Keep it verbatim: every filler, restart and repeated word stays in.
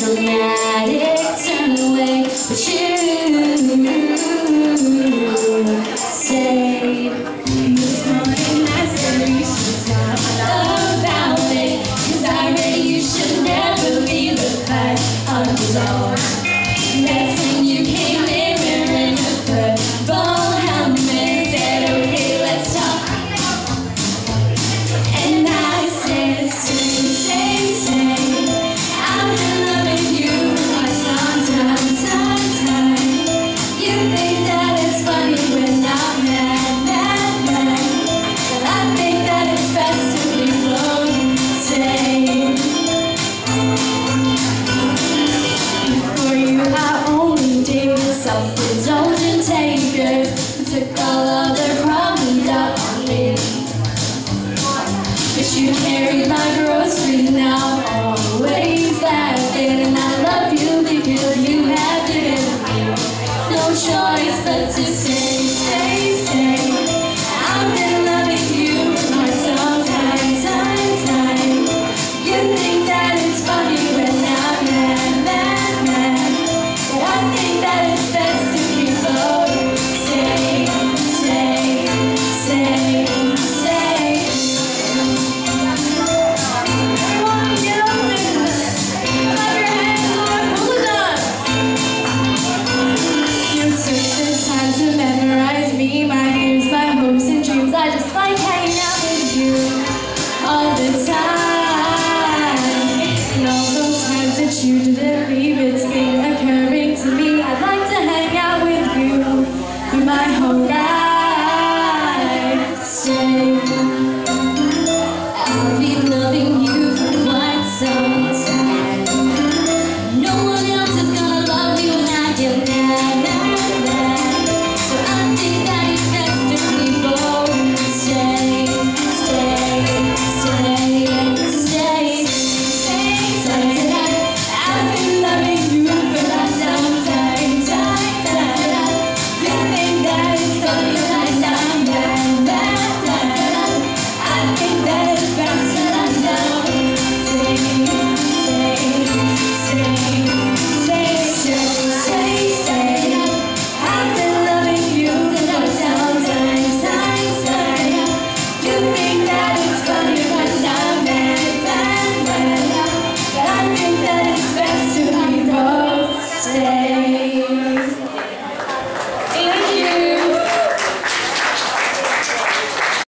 dramatic turn away, but you stayed. This morning I said we should talk about it, 'cause I read you should never leave the fight alone. That's when you came in wearing a football helmet, said okay, let's talk. And I said stay, stay, stay. I've been loving you for some time, time, time. You think that it's funny when I'm mad, mad, mad, but I think that it's best to be alone. Stay. Before you, I only dated self-indulgent takers who took all of their problems out on me. But you carried my groceries now, always laughing, and I love you because you have given me no choice but to stay, stay, stay. I've been loving you for some time, time, time. You think that it's funny when I'm mad, mad, mad, but I think that it's best to keep going. Stay, stay, stay, stay. Everyone get up and clap your hands or pull it up. You took the time to memorize me, my fears, my hopes and dreams. I just like hanging out with you all the time. And all those times that you didn't leave, it's been occurring to me. I'd like to hang out with you for my whole life. Stay. I'll be loving you for quite some time. No one else is gonna love you when I get mad, mad, mad. So I think that it's best to be bold. Stay, stay, stay, stay, stay, stay. I've been loving you for quite some time, time, time. You think that it's funny when I'm mad, mad, mad. I think that it's best that I know. Stay, stay, stay, stay, stay, stay. I've been loving you for quite some time, time, time. You think that it's funny when I'm mad, mad, mad, but I think that it's best to be both. Stay.